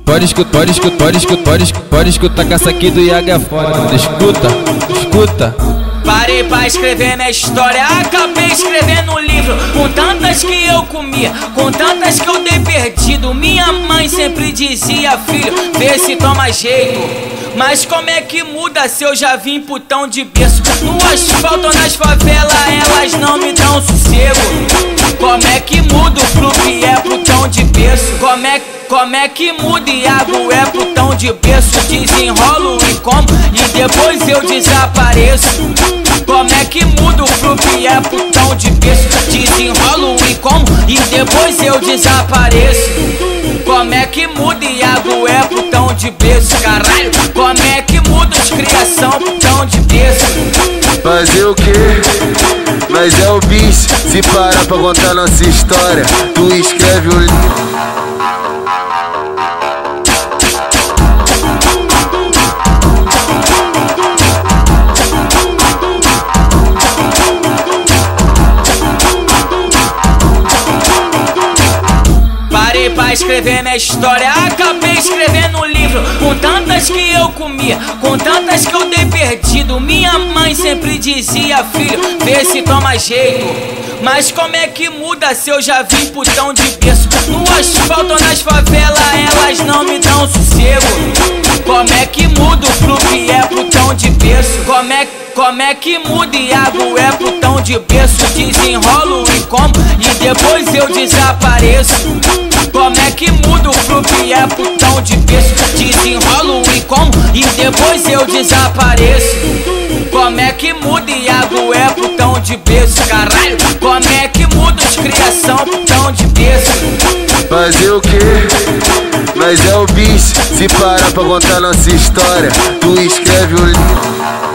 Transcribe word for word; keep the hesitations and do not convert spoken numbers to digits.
pode escutar, pode escutar, pode escutar, pode escutar, pode escutar que essa aqui do Iago é foda. Escuta, escuta. Parei pra escrever minha história, acabei escrevendo um livro com tantas que eu comia, com tantas que eu dei perdido. Minha mãe sempre dizia: filho, vê se toma jeito. Mas como é que muda se eu já vim putão de berço? No asfalto ou nas favelas elas não me dão sossego. Como é que muda o Fluke é putão de berço? Como é, como é que muda Iago é putão de berço? Desenrolo e como e depois eu desapareço. Como é que muda o Fluke é putão de berço? Desenrolo e como e depois eu desapareço. Como é que muda Iago é putão de berço, caralho? Como é que muda os criação putão de berço? Fazer o quê? Mas é o bis. Se parar pra contar nossa história, tu escreve o livro. Parei pra escrever minha história, acabei escrevendo um livro com tantas que eu comia, com tantas que eu dei perdido. Minha mãe sempre dizia: filho, vê se toma jeito. Mas como é que muda se eu já vim putão de berço? No asfalto ou nas favelas elas não me dão sossego. Como é que muda o Fluke é putão de berço? Como é, como é que muda Iago é putão de berço? Desenrolo e como e depois eu desapareço. Como é que muda o Fluke é putão de berço? Desenrolo e como e depois eu desapareço. Como é que muda Iago é putão de berço, caralho? Como é que muda os criação putão de berço? Fazer o quê? Mas é o bis. Se parar pra contar nossa história, tu escreve o livro.